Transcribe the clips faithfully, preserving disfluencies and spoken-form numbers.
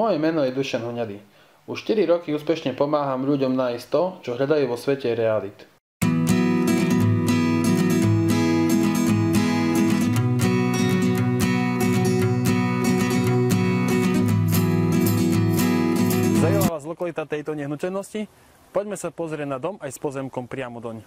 Moje meno je Dušan Huňady. Už štyri roky úspešne pomáham ľuďom nájsť to, čo hľadajú vo svete realít. Zaujala vás lokalita tejto nehnuteľnosti? Poďme sa pozrieť na dom aj s pozemkom priamo doň.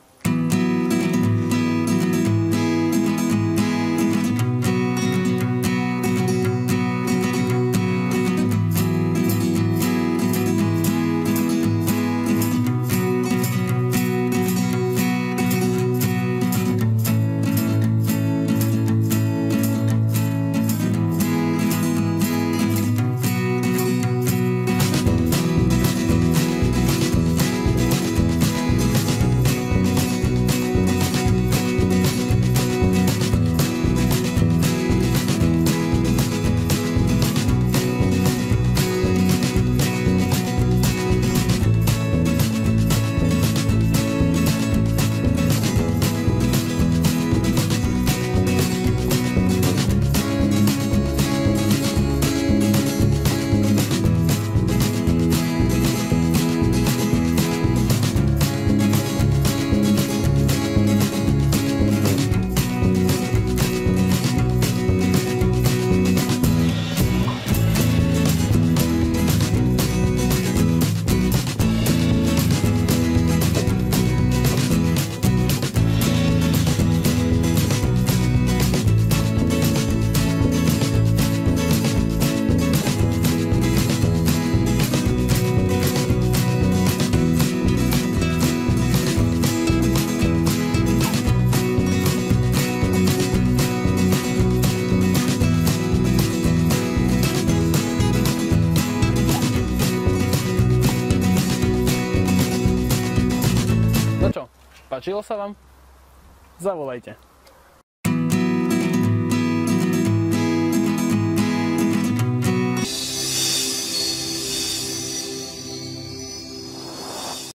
No čo, páčilo sa vám? Zavolajte.